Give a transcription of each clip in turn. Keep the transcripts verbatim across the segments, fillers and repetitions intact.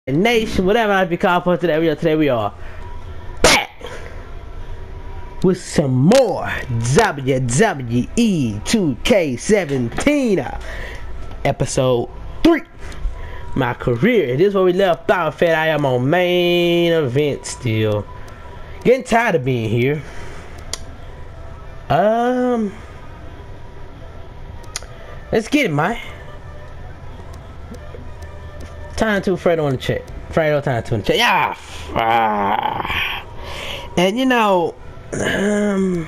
Nation, whatever I be called for today, we are today we are back with some more W W E two K seventeen episode three. My career. This is where we left off at. I am on main event still. Getting tired of being here. Um Let's get it, man. Time to Fredo on the check. Fredo time to on the check. Yeah. Ah. And you know, um,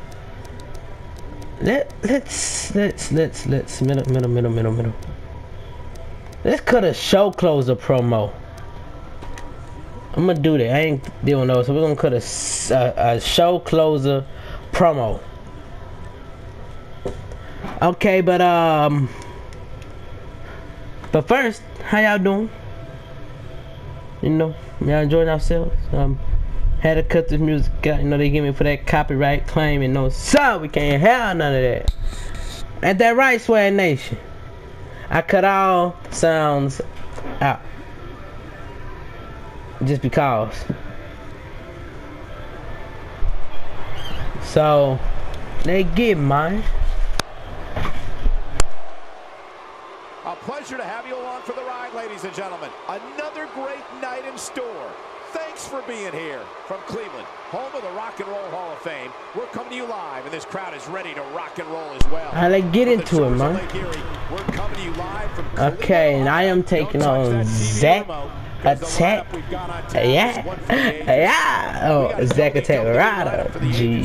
let let's let's let's let's middle middle middle middle middle. Let's cut a show closer promo. I'm gonna do that. I ain't doing those, so we're gonna cut a a, a show closer promo. Okay, but um. But first, how y'all doing? You know, y'all enjoying ourselves? Um, had to cut this music out. You know, they give me for that copyright claim and no, so we can't have none of that. Ain't that right, Swag Nation? I cut all sounds out. Just because. So, they get mine. A pleasure to have you along for the ride, ladies and gentlemen. Another great night in store. Thanks for being here. From Cleveland, home of the Rock and Roll Hall of Fame, we're coming to you live, and this crowd is ready to rock and roll as well. I like get into it, man. We're coming to you live from okay, and I am taking on Zack Attack. Yeah, yeah. Oh, Zack Attack Rider. G.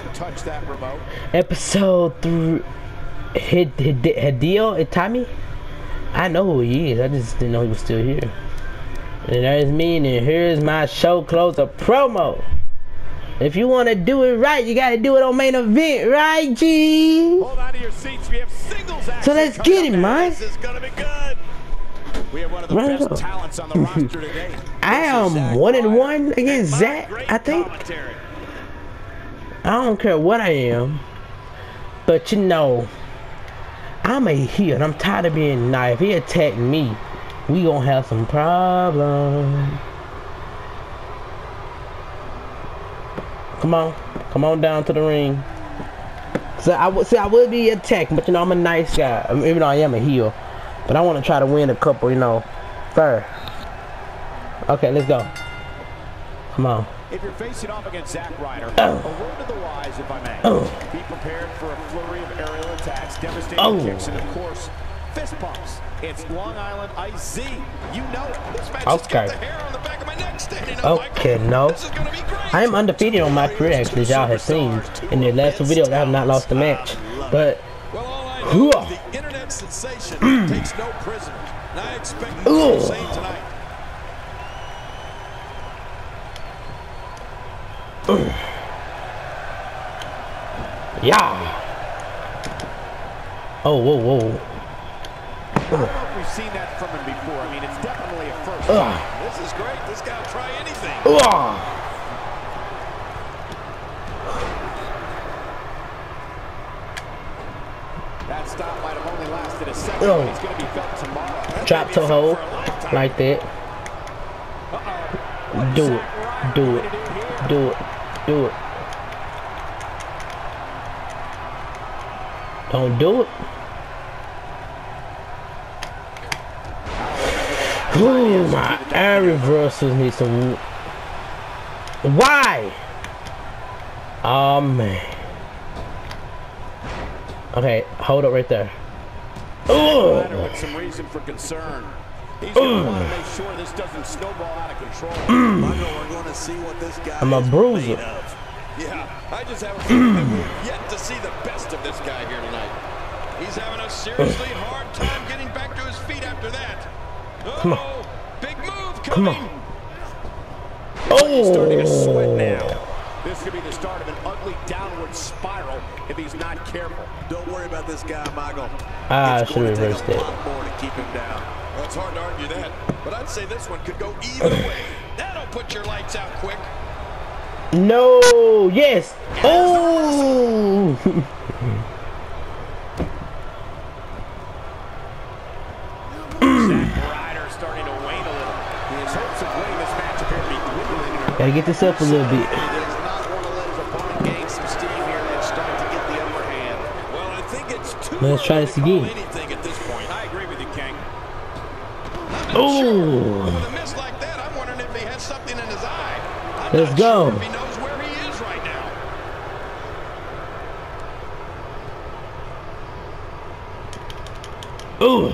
Episode three. Hideo Itami. I know who he is. I just didn't know he was still here. And there's me, and here's my show closer promo. If you want to do it right, you got to do it on main event, right, G? Hold on to your seats. We have singles action. So let's get it, man. This is gonna be good. We have one of the right best up. talents on the roster today. I am one and one against Zack, I think. Commentary. I don't care what I am, but you know, I'm a heel, and I'm tired of being nice. If he attacked me, we gonna have some problems. Come on, come on down to the ring. So I would say I would be attacked, but you know I'm a nice guy. I mean, even though I am a heel, but I want to try to win a couple, you know, first. Okay, let's go. Come on. If you're facing off against Zack Ryder, oh. a word to the wise, if I may. Oh. Be prepared for a flurry of aerial attacks, devastating oh. kicks, and of course, fist pumps. It's Long Island Ice Z. You know it. This match okay. has got the hair on the back of my neck standing up, okay, Michael. no. This is gonna be great. I am undefeated on my career, actually, as y'all have seen in the last two videos. I have not lost a match, but well, all I know is the internet sensation takes no prisoners, and I expect more of the same tonight. Yeah. Oh, whoa, whoa. I don't know if we've seen that from him before. I mean, it's definitely a first time. This is great. This guy will try anything. Ugh. That stop might have only lasted a second, but he's going to be felt tomorrow. Drop to hold like that. Uh-oh. Do it. Do it. Do it. Do it. Don't do it. Ooh, my air reversals need some. Why? Oh man. Okay, hold up right there. Ooh. With some reason for concern. He's going to want to make sure this doesn't snowball out of control. Michael, we're going to see what this guy I'm a bruiser. Yeah, I just have a feeling that we've yet to see the best of this guy here tonight. He's having a seriously hard time getting back to his feet after that. Oh, come on. Big move coming. Come on. Oh. He's starting to sweat now. This could be the start of an ugly downward spiral if he's not careful. Don't worry about this guy, Michael. Ah, I should have reversed it. More to keep him down. Well, it's hard to argue that, but I'd say this one could go either way. That'll put your lights out quick. No, yes. Oh. Zack Ryder starting to wane a little. The hopes of winning this match appear to be dwindling. Gotta get this up a little bit. Let's try this again. Oh! Let's go. Ooh.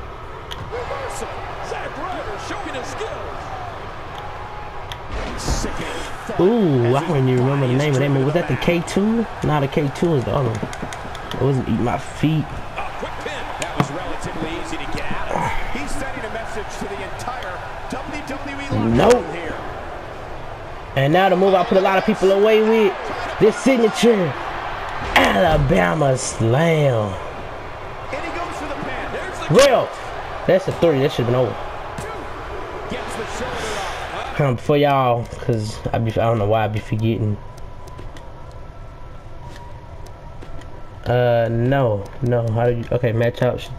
Ooh, I don't even remember the name of that man. Was that the K two? Nah, the K two was the other one. It wasn't Eat My Feet. That was relatively easy to get out of. He's sending a message to the entire W W E locker nope. room here. And now the move I put a lot of people away with. This signature Alabama Slam. And he goes for the pin. There's the Real. That's a three. That should have been over. Gets the shoulder up. Um, for y'all, cause I be I don't know why I be forgetting. Uh, no, no. How do you? Okay, match options.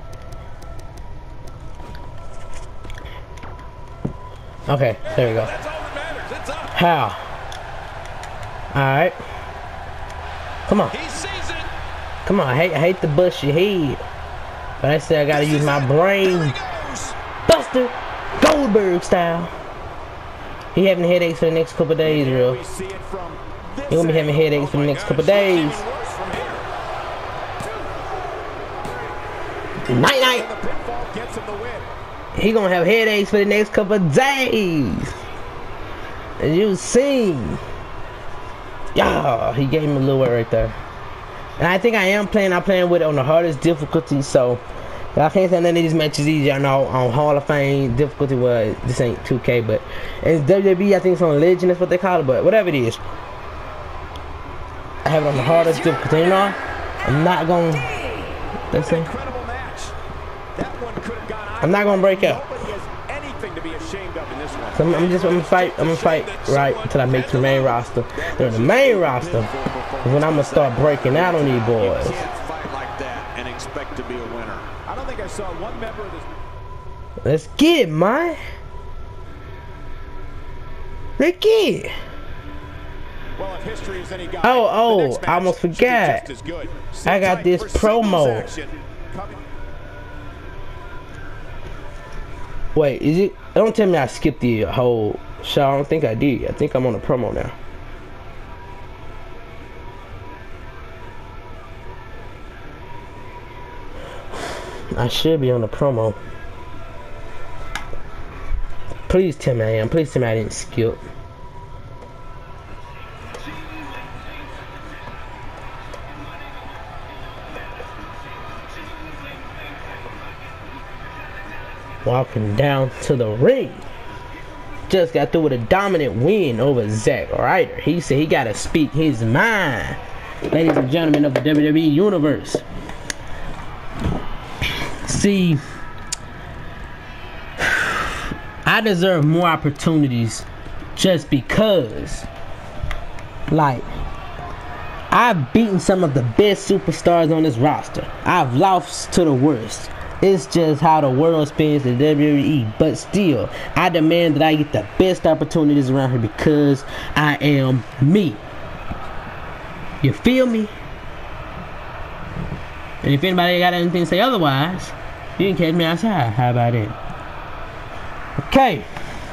Okay, there we go. How? All right. Come on. Come on. I hate I hate to bust your head, but I said I gotta use my brain. Buster Goldberg style. He having headaches for the next couple of days, real. He gonna be having headaches for the next couple of days. Night night. He gonna have headaches for the next couple of days. And you see, yeah, he gave him a little word right there. And I think I am playing. I'm playing with it on the hardest difficulty, so I can't say none of these matches easy. I know on Hall of Fame difficulty. Well, this ain't two K, but it's W W E. I think it's on Legend. That's what they call it. But whatever it is, I have it on the hardest difficulty. You know, I'm not gonna. Let's see. I'm not gonna break out. So I'm, I'm just I'm gonna fight. I'm gonna fight right until I make the main roster. They're the main roster is when I'm gonna start breaking out on these boys. Expect to be a winner. I don't think I saw one member of this. Let's get it, man. Let's get it. Well, if history is any guide, oh, oh, I almost forgot. I got this promo. Wait, is it? Don't tell me I skipped the whole show. I don't think I did. I think I'm on a promo now. I should be on the promo. Please tell me I am. Please tell me I didn't skip. Walking down to the ring. Just got through with a dominant win over Zack Ryder. He said he gotta speak his mind. Ladies and gentlemen of the W W E Universe. See, I deserve more opportunities just because, like, I've beaten some of the best superstars on this roster. I've lost to the worst. It's just how the world spins in W W E. But still, I demand that I get the best opportunities around here because I am me. You feel me? And if anybody got anything to say otherwise, you can catch me outside. How about it? Okay.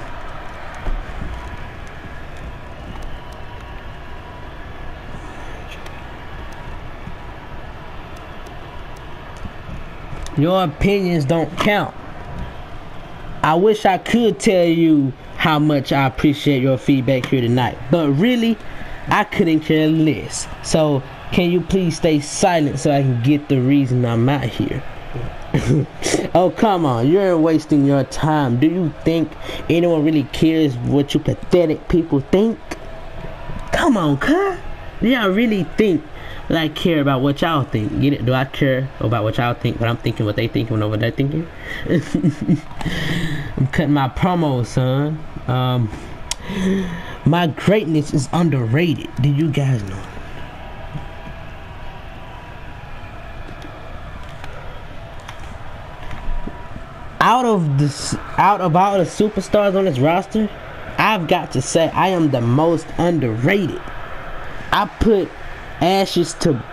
Your opinions don't count. I wish I could tell you how much I appreciate your feedback here tonight, but really, I couldn't care less. So, can you please stay silent so I can get the reason I'm out here? Oh, come on. You're wasting your time. Do you think anyone really cares what you pathetic people think? Come on, cuz. Do y'all really think that I care about what y'all think? Get it? Do I care about what y'all think? But I'm thinking what they thinking, know what they're thinking. I'm cutting my promo, son. Um, my greatness is underrated. Do you guys know? out of this, out of all the superstars on this roster, I've got to say I am the most underrated. I put Ashes to.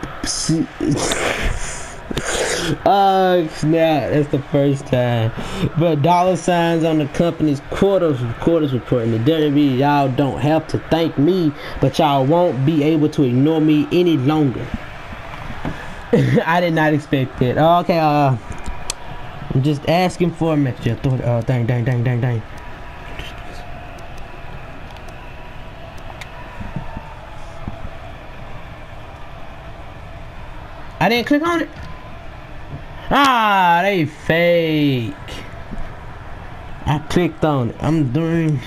Oh snap! That's the first time. But dollar signs on the company's quarters quarters report in the W W E. Y'all don't have to thank me, but y'all won't be able to ignore me any longer. I did not expect it. Okay, uh, I'm just asking for a message. Oh, dang, dang, dang, dang, dang. I didn't click on it. Ah, they fake. I clicked on it. I'm doing.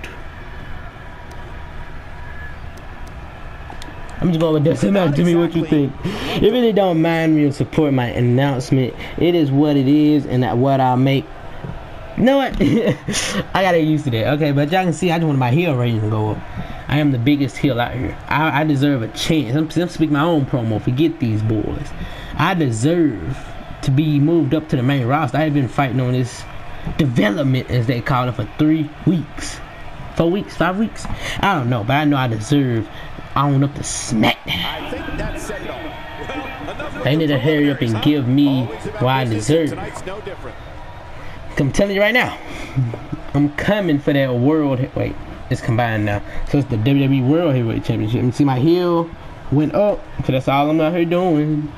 I'm just going with this. Now, to me, what you think? It really don't mind me or support my announcement. It is what it is, and that what I make. You know what? I gotta get used to that. Okay, but y'all can see, I just want my heel rating to go up. I am the biggest heel out here. I, I deserve a chance. I'm, I'm speaking my own promo. Forget these boys. I deserve to be moved up to the main roster. I've been fighting on this development, as they call it, for three weeks, four weeks, five weeks. I don't know, but I know I deserve on up to SmackDown. I think that's set it all. Well, they need to hurry up and give me what I deserve. No different. I'm telling you right now, I'm coming for that world. Wait, it's combined now, so it's the W W E World Heavyweight Championship. You see my heel went up, so that's all I'm out here doing.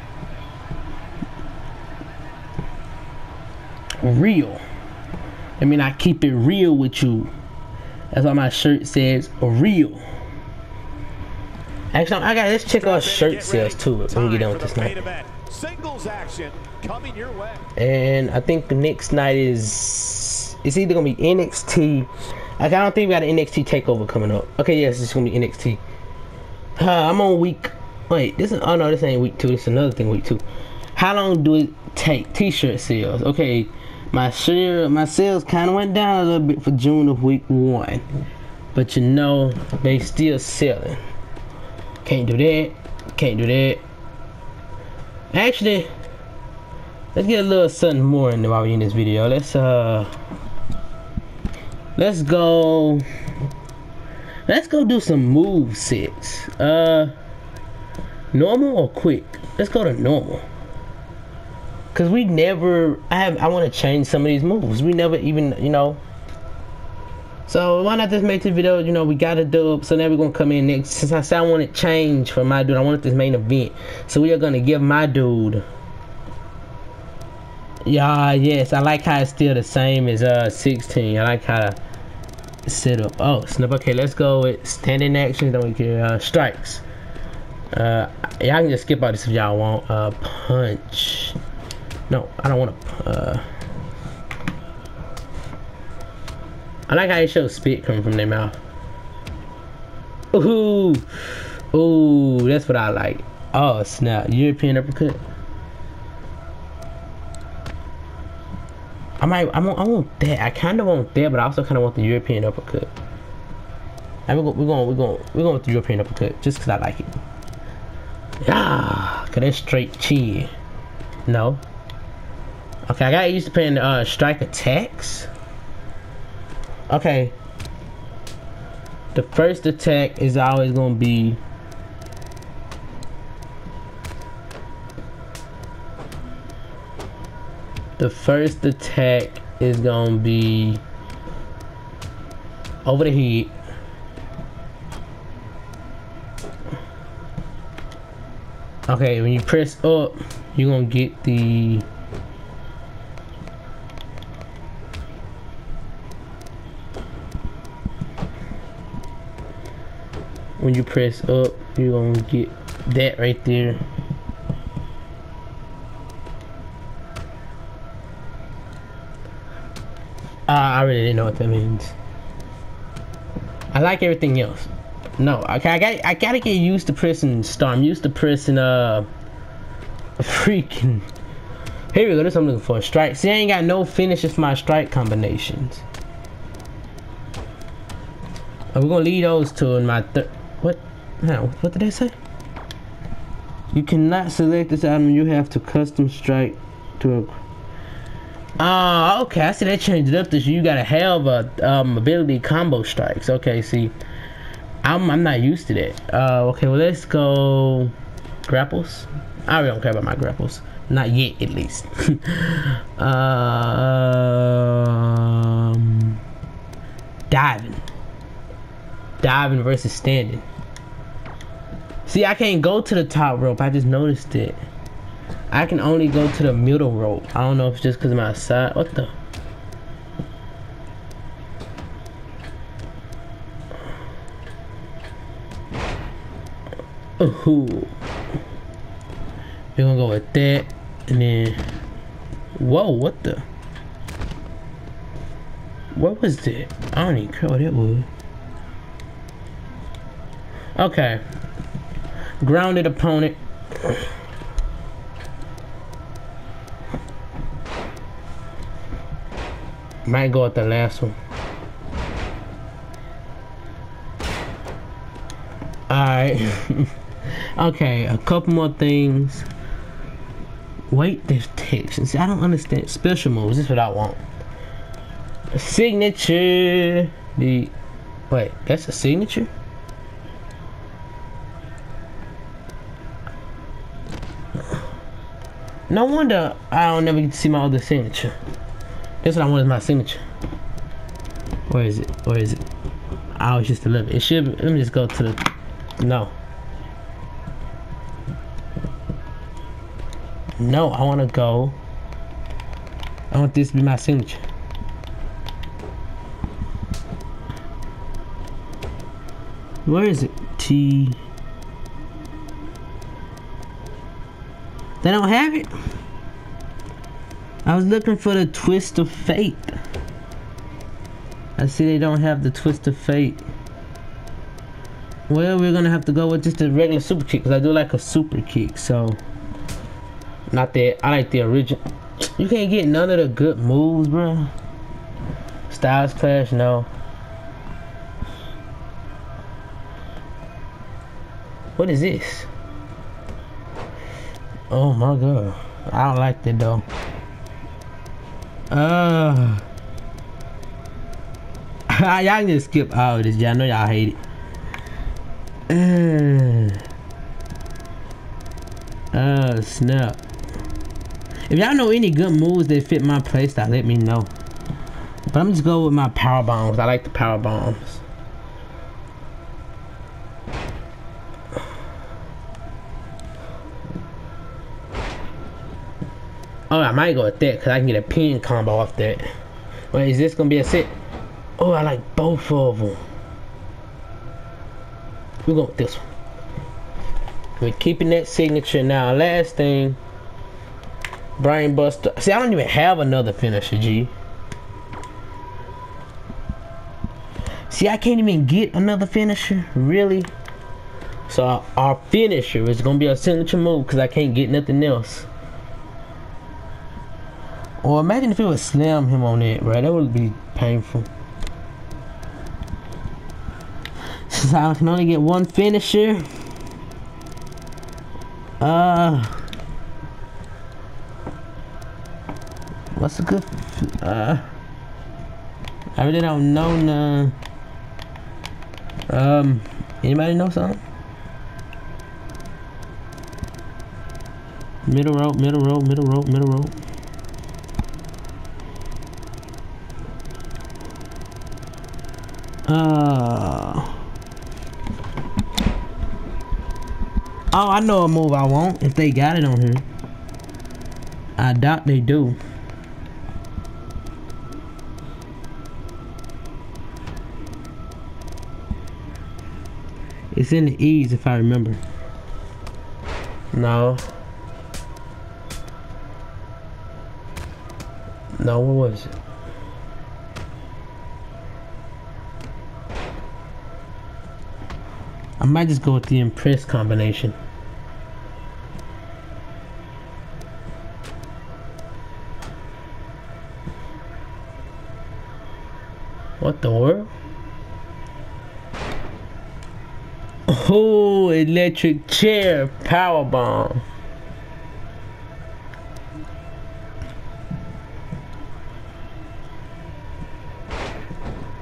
Real. I mean, I keep it real with you. That's why my shirt says real. Actually, I got let's check out shirt sales too. Let me get done with this night. Singles action coming your way. And I think the next night is it's either gonna be N X T. Like, I don't think we got an N X T takeover coming up. Okay, yes, it's gonna be N X T. Uh, I'm on week. Wait, this is oh no, this ain't week two. This is another thing, week two. How long do it take? T-shirt sales. Okay, my share, my sales kind of went down a little bit for June of week one, but you know they still selling. Can't do that. Can't do that. Actually, let's get a little something more in while we in this video. Let's uh, let's go. Let's go do some move sets. Uh, normal or quick? Let's go to normal. Cause we never. I have. I want to change some of these moves. We never even. You know. So why not just make this video? You know, we got a dub. So now we're gonna come in next. Since I said I want to change for my dude, I wanted this main event. So we are gonna give my dude. Yeah, yes, I like how it's still the same as uh sixteen. I like how it's set up. Oh, snap. Okay, let's go with standing action. Then we can uh, strikes. Uh, y'all can just skip out this if y'all want. Uh, punch. No, I don't want to. Uh, I like how it shows spit coming from their mouth. Ooh, ooh, that's what I like. Oh snap! European uppercut. I might. I want. I want that. I kind of want that, but I also kind of want the European uppercut. And we're going. We're going. We're going. We're going with the European uppercut just because I like it. Ah, cause that's straight chin. No. Okay, I got used to playing uh, strike attacks. Okay. The first attack is always gonna be the first attack is gonna be over the head. Okay, when you press up, you're gonna get the when you press up, you're gonna get that right there. Uh, I really didn't know what that means. I like everything else. No, okay, I got I gotta get used to pressing star. I'm used to pressing uh freaking. Here we go. This I'm looking for. Strike. See, I ain't got no finishes for my strike combinations. We're gonna leave those two in my third. What? No, what did they say? You cannot select this item. You have to custom strike to a. Uh, okay, I see they changed it up this year. You gotta have a um, ability combo strikes. Okay, see, I'm I'm not used to that. Uh, okay, well let's go grapples. I really don't care about my grapples, not yet at least. um, diving, diving versus standing. See, I can't go to the top rope. I just noticed it. I can only go to the middle rope. I don't know if it's just because of my side. What the? Ooh. We're gonna go with that. And then. Whoa, what the? What was that? I don't even care what it was. Okay. Grounded opponent. Might go with the last one. Alright. Okay, a couple more things. Wait, there's text. See, I don't understand. Special moves, this is what I want. A signature. The wait, that's a signature? No wonder I don't never get to see my other signature. That's what I want is my signature. Where is it? Where is it? I was just a little bit. It should be, let me just go to the no. No, I wanna go. I want this to be my signature. Where is it? T They don't have it? I was looking for the twist of fate. I see they don't have the twist of fate. Well, we're gonna have to go with just the regular super kick because I do like a super kick. So, not that I like the original. You can't get none of the good moves, bro. Styles Clash, no. What is this? Oh my god, I don't like that though. Uh, y'all can just skip all of this. Y'all know y'all hate it. Uh, uh, snap. If y'all know any good moves that fit my playstyle, let me know. But I'm just going with my power bombs. I like the power bombs. Oh, I might go with that because I can get a pin combo off that. Wait, is this gonna be a set? Oh, I like both of them. We're going with this one. We're keeping that signature now. Last thing, Brain Buster. See, I don't even have another finisher, G. See, I can't even get another finisher, really. So our, our finisher is gonna be a signature move because I can't get nothing else. Or imagine if it would slam him on it, right? That would be painful. So I can only get one finisher. Uh, what's a good? Uh, I really don't know none. Um, anybody know something? Middle rope, middle rope, middle rope, middle rope. Uh, oh, I know a move I want if they got it on here. I doubt they do. It's in the E's if I remember. No. No, what was it? I might just go with the Impress combination. What the world? Oh, electric chair power bomb.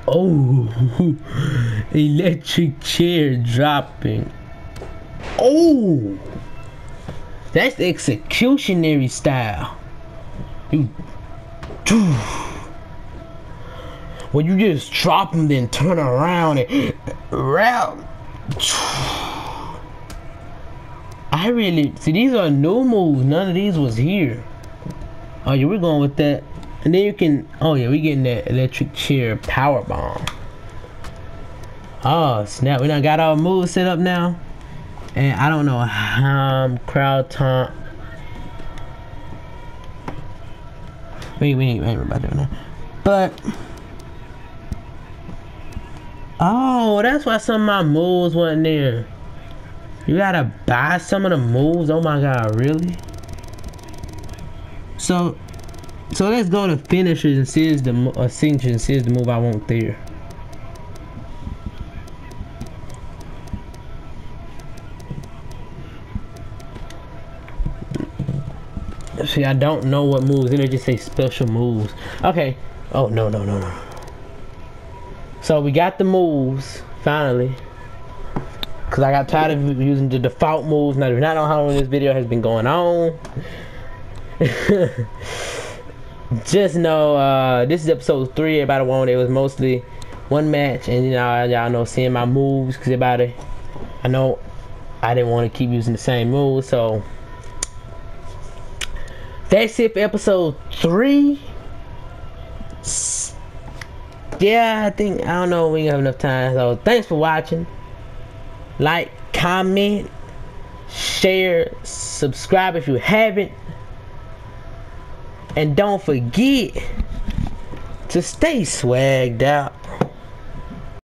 Oh, electric chair dropping. Oh, that's executionary style. You, when you just drop them, then turn around and round. I really see these are new moves. None of these was here. Oh yeah, we're going with that. And then you can, oh yeah, we getting that electric chair power bomb. Oh snap, we done got our moves set up now. And I don't know how um, crowd taunt. Wait, we ain't worried about doing that. But, oh, that's why some of my moves wasn't there. You gotta buy some of the moves? Oh my god, really? So, so let's go to finishers and see is the uh, signatures and see is the move I want there. See, I don't know what moves. Then they just say special moves. Okay. Oh no no no no. So we got the moves finally. Cause I got tired of using the default moves. Now, if you not know how long this video has been going on, just know uh, this is episode three. Everybody wanted it was mostly one match, and you know y'all know seeing my moves. Cause everybody, I know I didn't want to keep using the same moves, so that's it for episode three. Yeah, I think I don't know. We have enough time. So thanks for watching. Like, comment, share, subscribe if you haven't. And don't forget to stay swagged out.